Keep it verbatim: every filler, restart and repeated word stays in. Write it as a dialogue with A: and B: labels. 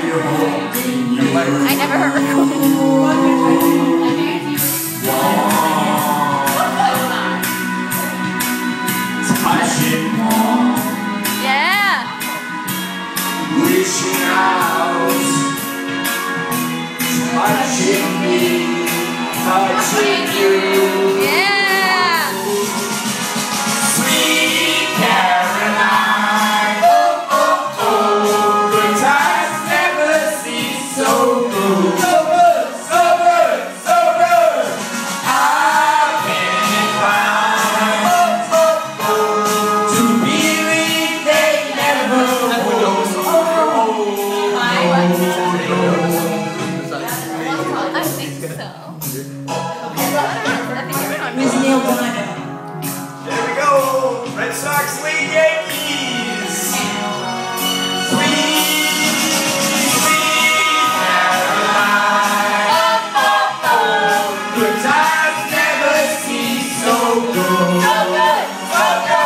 A: I never heard recording. Yeah.
B: Reaching out, touching me, touching you.
A: Yeah.
B: Sweet Caroline, oh oh oh, good times never seem so good, so good, so good, so good. How can it find, oh oh oh, to believe they never will.
A: I think so.
C: Where's Neil Garner?
B: There we go, Red Sox lead Yankees. Sweet, sweet Caroline, oh oh oh, good times never seem so good, so good, so good.